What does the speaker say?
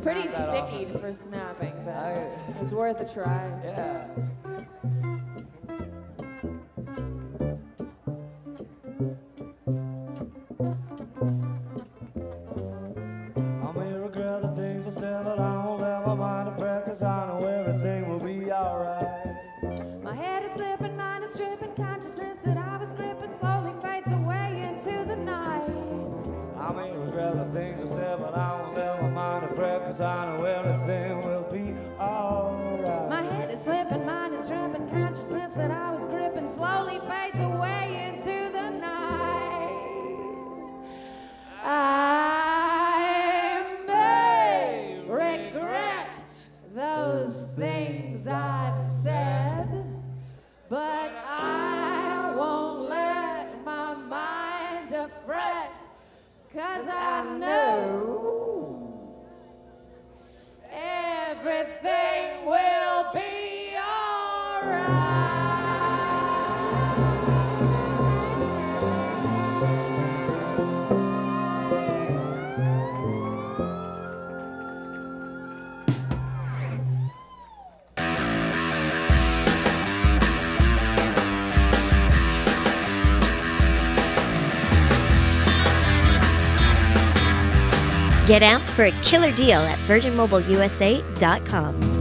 pretty snap that sticky off. for snapping, but it's worth a try. Yeah. I may regret the things I said, but I won't let my mind affect, 'cause I know everything will be alright. My head is slipping, mind is tripping, consciousness that I was gripping slowly fades away into the night. I may regret the things I said, but I won't let my mind affect, 'cause I know everything will be alright. My head is slipping, mind is tripping, consciousness that I was gripping slowly fades away into the night. I may regret those things I've said, but I won't let my mind fret, 'cause I know everything will be alright. Get amped for a killer deal at virginmobileusa.com.